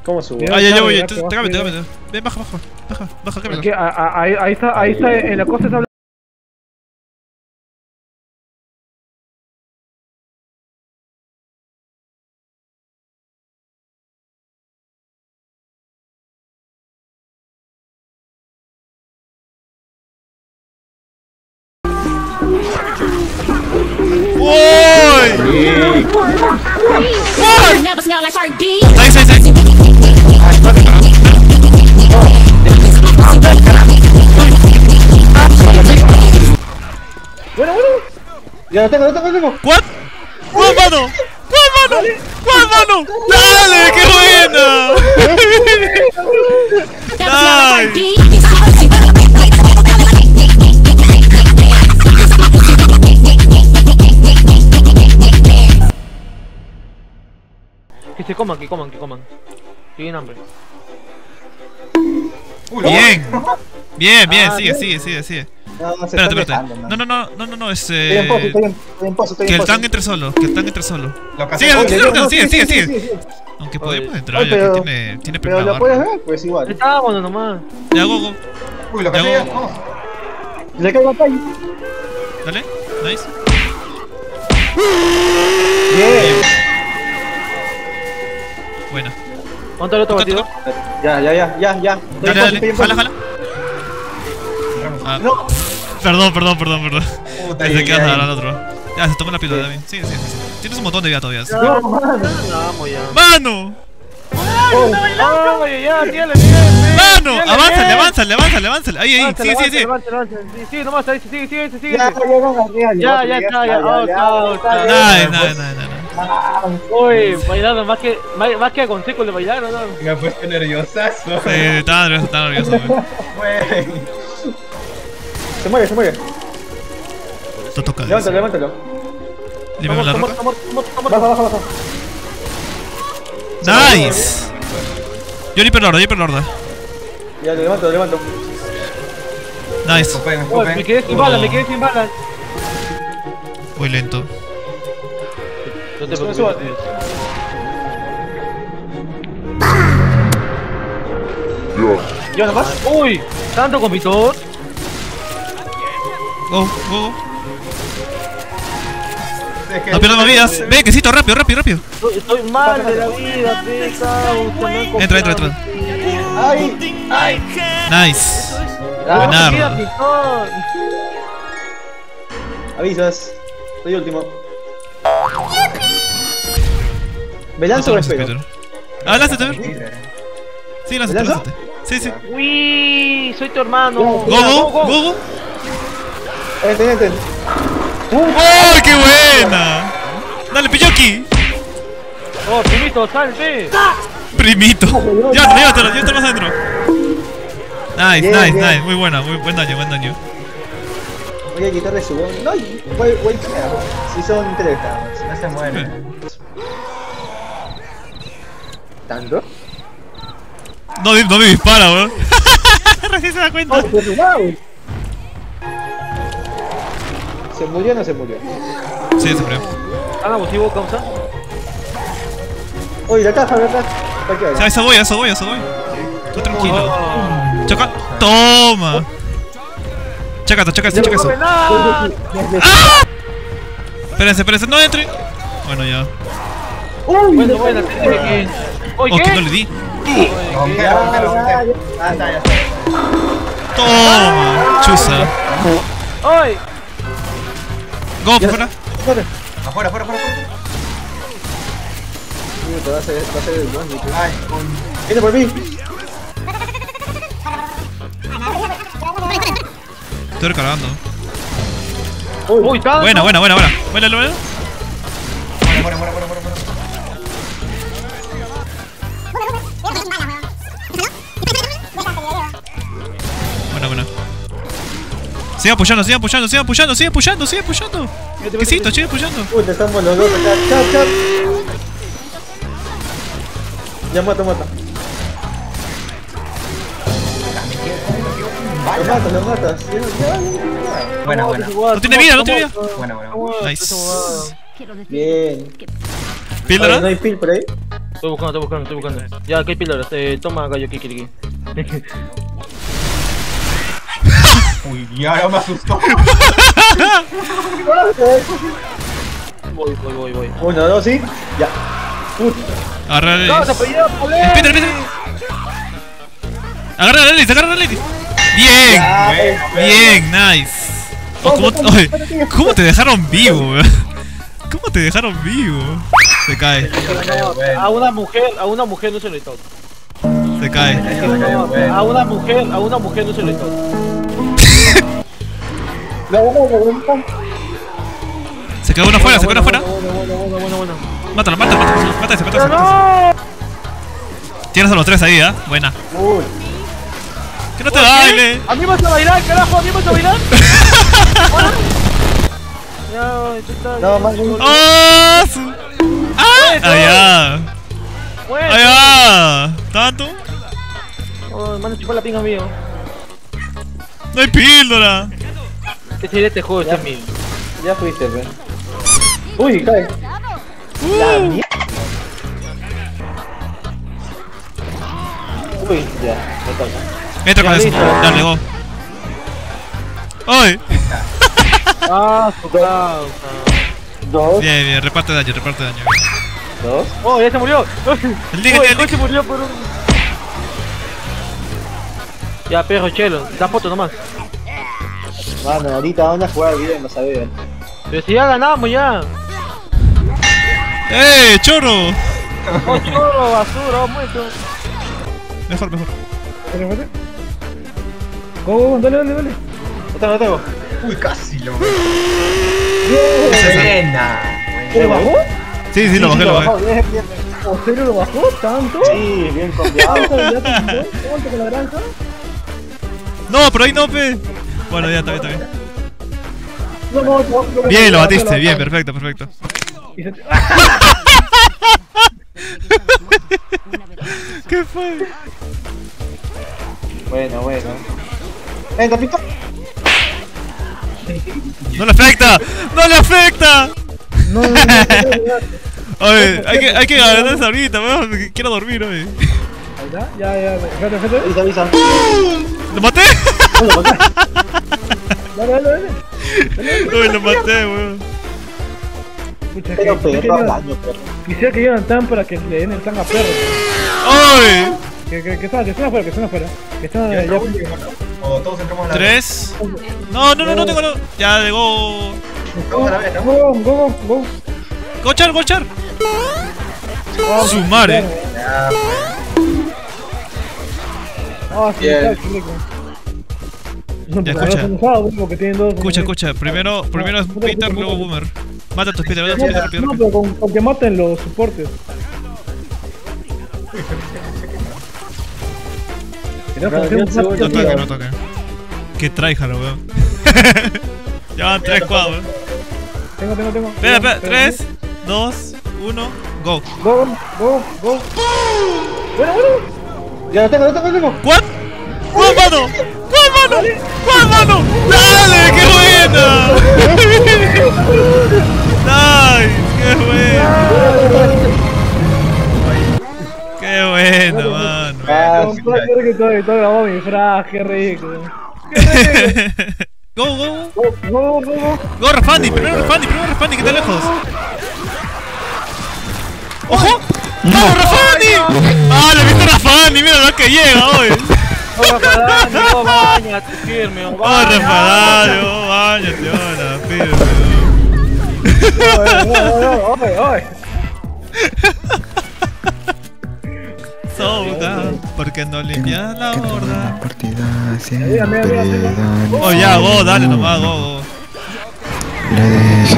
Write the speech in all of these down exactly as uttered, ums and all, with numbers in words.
¿Cómo subo? Ah, ya, ya voy, te cambio, te cambio. Ven, baja, baja, baja, baja, cámbialo. Ahí, ahí está, ahí está, en la costa está. ¡Uy! ¡Ahí, ahí, ahí! Bueno, bueno. Ya lo tengo, lo tengo, lo tengo. ¿Cuál? ¿Cuál mano? ¿Cuál mano? ¿Cuál mano? ¡Dale! ¡Qué buena! ¡Nice! Que se coman, que coman, que coman. Tienen hambre. Bien. Bien, bien, Ah, sigue, bien. sigue, sigue, sigue. No, no se Espérate, están espérate. dejando, No, man. no, no, no, no, no, es Estoy en pozo, eh... estoy en, estoy en pozo, estoy Que en el pozo. tanque entre solo, que el tanque entre solo. Lo que Sigue, hacemos- sigue, Oye, no, sigue, sí, sigue, sí, sigue. sí, sí, sí. Aunque Oye. podemos entrar, Oye, ya que pero- tiene, tiene Pero primera lo puedes barra. ver, pues igual. Estábamos nomás. Ya, go, go. Uy, lo que Ya, hacemos. go. Vamos. Le caigo acá. Dale, nice. Bien. Buena. ¿Cuánto el otro Toca, batido? Ya, ya, ya, ya, ya. Estoy Dale, en pozo, dale, estoy en jala, pozo. jala. Ah, No. perdón, perdón, perdón, perdón. Puta, Pensé que ya, ibas a ya. dar al otro. Ya, se toma la píldora también. Sigue, sigue, sigue. Tienes un montón de vida todavía. No, mano. Vamos ya. ¡Mano! Oh, Ay, ya, tírale, tírale. ¡Mano! ¡Avanzale, avanzale, avanzale, avanzale! Ahí, ahí, sigue, sigue, sigue. Sí, sí, nomás ahí, sigue, sigue, sigue. ya, ya, ya, Ya, ya está, ya. Oh, chao, chao. Nice, nice, nice, nice. Uy, bailaron más que, más, más que a Consejo le bailaron, ¿no? Me ha puesto nerviosazo. Sí, estaba nervioso, estaba nervioso, güey. Güey. Se muere, se muere. Esto toca. Levántalo, levántalo. Límame la roca. Baja, baja, baja. Nice. Yo hiperlorda, yo hiperlorda. Ya, lo levanto, lo levanto. Nice. Escupen, Uy, escupen. me quedé sin balas, me quedé sin balas. Muy lento. No te Sube, preocupes. sube. Yo nomás. Uy, tanto compitor. Go, go, go. Es que- No pierdas más vidas. Ve, quesito, rápido, rápido, rápido. Estoy, estoy mal de la vida, pesa. Entra, entra, entra. Ay, ay. Nice. Ah, Buenardo. Pitón. avisas. Soy último. ¿Me lanzo o espero? Ah, lánzate, a ver. Sí, lánzate, ¿Me lanzo? lánzate. Sí, sí. Uy, soy tu hermano. Go, go, go, go. Enten, enten. ¡Oh, qué buena! Dale, Piyoki. Oh, primito, salte. Primito. Llévatelo, llévatelo, llévatelo más adentro. Nice, Bien, nice, bien. nice. Muy buena, muy buen daño, buen daño. Voy a quitarle su bon. No, voy, voy si son tres nada más. No se muere. ¿Tanto? No, no me dispara, weón. Recién se da cuenta. ¡Oh, pero wow! ¿Se murió o no se murió? Sí, se murió. ¿Tan abusivo, causa? Uy, la caja, la caja. ¿Para qué O sea, ahora? esa voy, esa voy, esa voy. Tú tranquilo. Choca. Toma. Checa esto, checa esto, checa eso. ¡Ah! Espérense, espérense, no entre. Bueno, ya. ¡Uy! Bueno, bueno, te dije que... Oh, Oye, que no ¿qué? le di. Rompelo, Ya, rompelo, ya, rompelo. ya. Ah, está, ya está. Toma. Chusa. ¡Ay! Go, por fuera. Corre. Afuera, afuera, afuera. afuera. Uy, te va a hacer, va a hacer el bondi. Ay, con... Viene por mí. Estoy recargando. Uy, tanto. Buena, buena, buena, buena. Buena, buena. Muere, muere, muere, muere, muere, muere. Buena, buena. Sigan apoyando, sigan apoyando, sigan apoyando, sigan apoyando, sigan apoyando. Quesito, sigan apoyando. Uy, te estamos los dos acá. Chap, chap. Ya mata, mata. Lo matas, lo matas. Ya, ya, ya. Buena, buena. No tiene vida, no tiene vida. Buena, buena. Nice. Bien. ¿Píldora? ¿No hay pil por ahí? Estoy buscando, estoy buscando, estoy buscando. Ya, aquí hay pilares. Eh, toma, gallo, aquí, aquí, aquí. Uy, ya me asustó. Voy, voy, voy, voy. Uno, dos, sí. Ya. Puta. Agarra la ¡No, se Lelis. apellida Polé! Peter, Peter. Agarra la Lelis, agarra la Lelis. Bien. Ya, Bien, nice. Oh, ¿cómo, te- oye, ¿cómo te dejaron vivo, weón? ¿Cómo te dejaron vivo? Se cae, A una mujer, a una mujer no se le toca. se cae. A una mujer, a una mujer no se le toca. No, no, no, no. Se quedó uno afuera, se quedó uno afuera. Bueno, bueno, bueno, bueno, bueno. Mátalo, mátalo, mátalo. Mátase, ¡Pero mátase, mátase. no! Tienes a los tres ahí, ¿ah? ¿eh? Buena. Uy. Que no te baile. ¿A mí me vas a bailar, carajo? ¿A mí me vas a bailar? Ya, esto está... No, más un- ¡Oh! su- ¡Ah! ¡Allá! Bueno. ¡Allá! ¿Tanto? Oh, mano, chupar la pinga mío. ¡No hay píldora! ¿Qué sería este juego? Este es mío. Ya fuiste, ven. Uy, cae. La Uh. mierda. Uy, ya, me toca. Entra con Ya, eso. listo. Dale, go. ¡Ay! Ah, su causa. Dos, Bien, bien, reparte daño, reparte daño. dos. Oh, ya se murió. El Nick, Oh, el el Nick. coche murió por un... Ya, perro, chelo. Da foto nomás. Mano, ahorita van a jugar bien, no sabía. Pero si ya ganamos ya. ¡Eh, choro! Oh, chorro, basura, oh, muerto. Mejor, mejor. Go, go, dale, dale, dale. No tengo, no tengo. Uy, casi lo. Bien. Buena. ¿Lo bajó? Sí, sí, lo bajé, lo bajó. bajé. Bien, bien. ¿En serio lo bajó tanto? Sí, bien confiado. ¿Ya te quitó? ¿Cuánto con la granja? No, pero ahí no, pe. Bueno, ya está bien, está bien. No, no, no, no, Bien, lo no, batiste, no, bien, no. perfecto, perfecto. Y se- ¿Qué fue? Bueno, bueno. ¡Eh, tapito! ¡No le afecta! ¡No le afecta! No, no, no, no, no, Oye, hay que, hay que ganar esa ahorita, weón. porque Quiero dormir, oye. ya, ya, ya, espérate, espérate. Avisa, avisa. ¿Lo maté? Dale, dale, dale. Uy, lo maté, weón. Pucha, Pero que- que perro al llevan- daño, perro. Quisiera que llevan tan para que le den el tan a perro. ¡Ay! Que, que, que están, que están afuera, que están afuera. Que están Ya ya. está último, ¿no? O todos entramos a la vez. Tres. No, no, no, no tengo. No. Ya llegó. Todos a la vez, ¿no? Go, go, go, go. Gochar, gochar. Ah, Su madre. Ya, Ah, sí, Bien. está, qué rico. No, Ya, pero escucha. ahora son usados, porque tienen dos. Escucha, escucha. Primero, primero es Peter, luego Boomer. Mata a tus Peter, mata a tus Peter, rápido, No, rápido. pero con, con que maten los soportes. Mira, No, porque yo un sé, plato No tío. toque, no toque. Qué tryhard, weón. Ya van tres cuadros, weón. Tengo, tengo, tengo. Espera, espera. Tres, dos, uno, go. Go, go, go. Bueno, bueno. Ya lo tengo, lo tengo, lo tengo. ¿Cuál? ¿Cuál mano? ¿Cuál mano? ¿Cuál mano? ¡Dale! ¡Qué buena! ¡Nice! ¡Qué buena! ¡Qué buena, mano! Ah, Con todo quiero que todo, todo grabado mi frase, qué rico. Go, go, go. Go, go, go, go. Go, Rafandi, primero Rafandi, primero Rafandi, que está lejos. ¡Ojo! ¡Vamos, Rafandi! ¡Ah, le he visto a Rafandi! ¡Mira lo que llega hoy! Oh, Rafadani, oh, bañate, firme, oh, ¡Oh, Rafandi! ¡Oh, bañate, hola, firme! Oye, oye, oye. Soga, porque no limpias la borda. Partida Mira, mira, mira, mira. siempre Oh, ya, go, dale nomás, go, go. le dije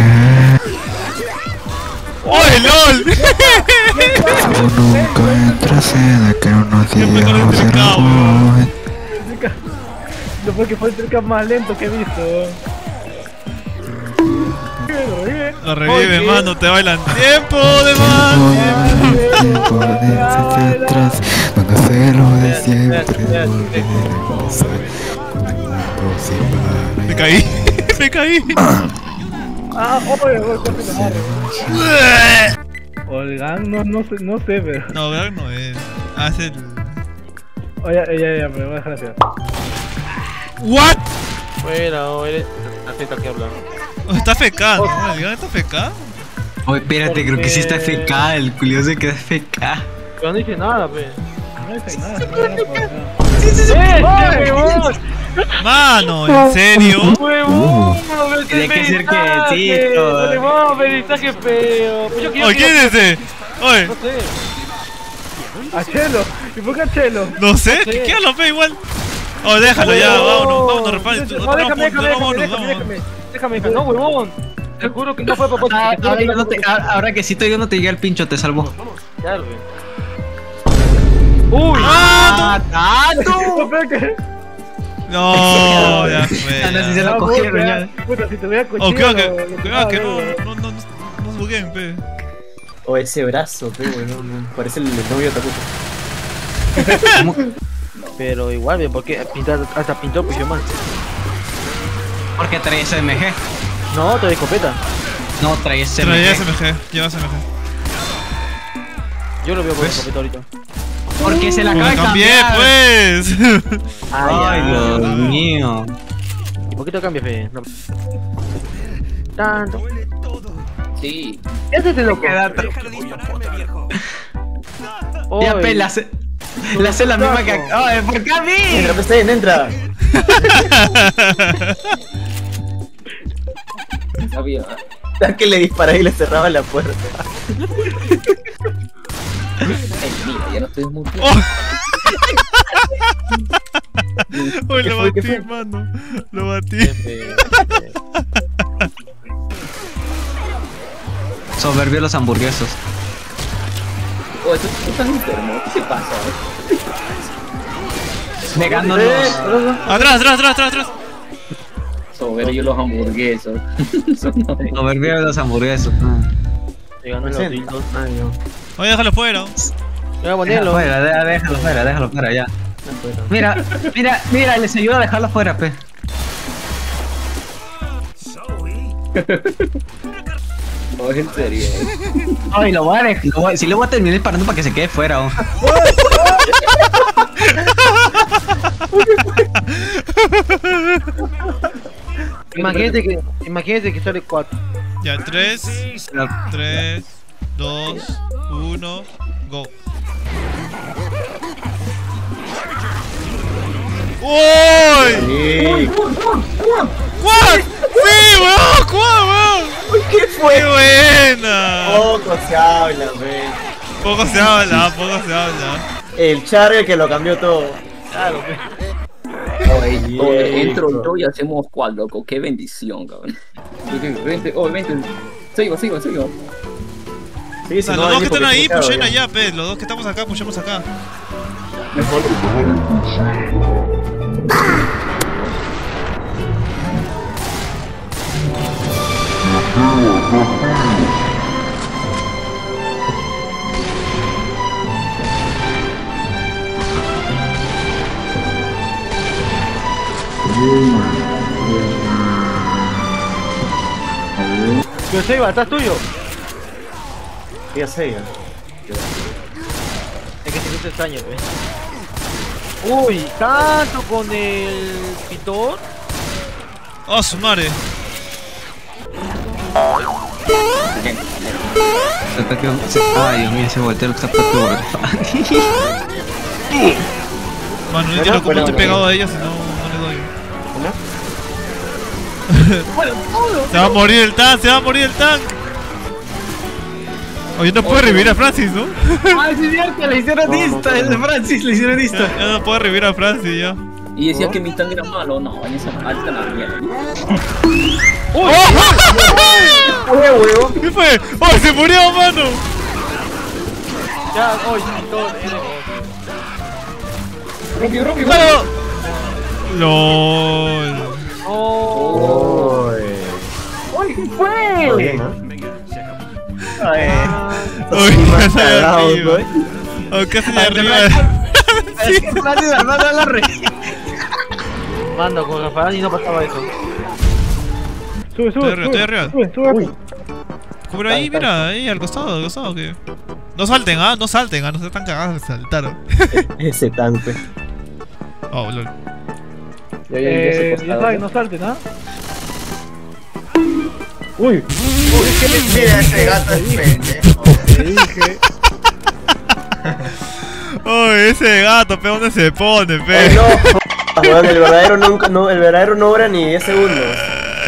¡Oye, LOL! Tú nunca entraste de que unos Siempre con el días era tricao, joven. No fue que fue el trick más lento que he visto. Lo revive, mano, te bailan. ¡Tiempo de Tiempo más! de tiempo de hacia atrás, cuando fue lo de siempre volveremos a aproximar. Me caí, me caí. Ah, oye, oye, corte la madre. Olgan, no, no sé, no sé, pero. No, Gag no es. Hace el. Oye, ya, ya, ya, me voy a dejar así. ¿What? Bueno, eres. Atenta que hablar. Oh, está F K, ¿no? ¿El Gag está F K? Oye, espérate, creo que sí está F K. El culio se queda F K. Pero no dice nada, pe. No dice nada, no dice nada. ¡Eh, huevón! Mano, ¿en serio? ¡Huevón! Tiene que ser quietito. ¡Huevón, mensaje feo! Pues yo quiero Oye, que- ¿quién es ese? Oye, No sé. A Chelo. ¿Y por qué a Chelo? no sé, sé. ¿qué lo ve igual? Oh, déjalo ya, vámonos, vámonos, repare. No, déjame, déjame, déjame, déjame, déjame. Déjame, no, huevón. Te juro que no fue a propósito. Ah, te juro ahora, que yo no no fue te- a ahora- ahora que sí estoy yo no te llegué al pincho, te salvo. propósito. Ya, güey. ¡Uy! ¡Ah! No, pero que. No, ya fue. Ah, no, si se ya. lo No, cogieron puta, ya. Puta, si tuviera cuchillo. Oh, cuidado que, lo- lo cuidado que pegaba, no, eh. no, no, no, no se bugueen, pe. O ese brazo, pe, weón. No, parece el novio de Takuto. Pero igual, bien, porque pintar, hasta pintó Pijamán. Porque trae S M G. No, trae escopeta. No, trae S M Traía G. S M G, lleva S M G. Yo lo veo con ¿Ves? escopeta ahorita. Porque se la acaba Me de cambié, cambiar. pues. Ay, Dios mío. ¿Y por qué te cambias, fe? No. Tanto. Sí. ¿Qué haces, loco? Quédate. Oy, Ya, pe, la hace. La hace la misma que. Ay, ¿por qué a mí? Entra, pues, Sten, entra. Sabía. Ya que le disparaba y le cerraba la puerta. Ey, mira, ya no estoy muy Oh. Uy, ¿Qué lo fue? ¿Qué batí, fue? mano. Lo batí. F. Soberbio los hamburguesos. Oh, tú, tú estás enfermo. ¿Qué te pasa? Negándonos. Atrás, atrás, atrás, atrás, atrás. Soberbio los hamburguesos. Soberbio los hamburguesos. Llegando los tildos. Ay, no. Oye, déjalo fuera. Voy a Déjalo ponerlo. fuera, de- déjalo fuera, déjalo fuera ya. Mira, mira, mira, les ayuda a dejarlo fuera, pe. Oh, en serio. Ay, lo voy a dejar. lo voy- Si le voy a terminar disparando para que se quede fuera. Oh. Imagínate que, imagínate que sale cuatro. Ya, tres, tres, dos, uno, go. ¡Uy! Sí. ¡What! ¡Sí, weón! ¿Cuál, weón? ¿Qué ¡Qué fue? buena! Poco se habla, ve. Poco se habla, poco se habla. El Charger que lo cambió todo. Claro, Oye, oye, Bien. entro yo y hacemos cual, loco. Qué bendición, cabrón. Vente, oh, vente. Sigo, sigo, sigo. Sí, O sea, si los no, dos que dijo están ahí, se quedaba pushen ya. allá, pe. Los dos que estamos acá, pushemos acá. Yo sé, va, estás tuyo. Ya sé, ya. Es que se siente extraño, pe. Uy, tanto con el pitor. ¡Oh, su madre! Se está quedando- se- Ay, Dios mío, ese volteo está peor. Mano, no entiendo cómo Bueno, estoy bueno. pegado a ellos y no, no le doy. Se va a morir el tank, se va a morir el tank. Oye, no puede revivir a Francis, ¿no? Ay, sí, es cierto, le hicieron No, no, lista, no, el de no. Francis, le hicieron lista. Ya, ya no puede revivir a Francis, ya. Y decía que mi tanque era malo. No, en esa alta la mierda. ¿Qué fue? ¡Oh, se murió, mano! Ya, uy, pitor. Rocky, Rocky, ¡Mano! LOL. Oh. Uy. ¿Qué fue? Muy bien, ¿no? Uy, más casi cagados, arriba. Oh, casi de arriba. Es que Francis armando la re. Mando con Rafael y no pasaba eso. Sube, sube. Estoy arriba, sube, estoy arriba. Sube, sube. Cubro ahí, mira, ahí al costado, al costado que. No salten, ah, no salten, ah, no se están cagados de saltar. Ese tanque. Oh, lol. Yo, yo, yo Eh, sé ya costado, saben, ¿no? no salten, ¿ah? Uy, Uy, mira ese gato es pendejo. te dije. Oh, ese gato, pe, ¿dónde se pone, pe? Ay, no, weón, el verdadero nunca, no, el verdadero no dura ni diez segundos.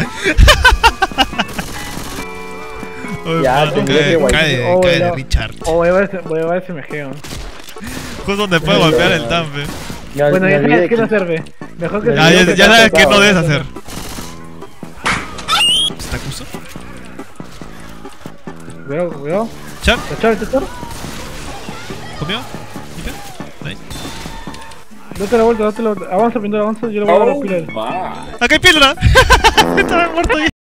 Oh, Ya, mano, tendría cae, que guay- cae, Oh, cae de ya. Richard. Oh, voy a ver ese, voy a ver ese mejeo. Justo donde puede golpear el tampe. Ya, Bueno, me ya olvidé sabes que que- no sirve. Mejor que Ya, ya, que ya te sabes que tocaba, no debes ¿no? hacer. ¿Se te acusa? Cuidado, cuidado. ¿Char? ¿Cachar el tesoro? ¿Comió? ¿Limpia? Nice. Date la vuelta, date la vuelta. Avanza, pintor, avanza. Yo le voy a dar Oh, los pilares. va. ¡Acá hay piedra! Estaba muerto ahí.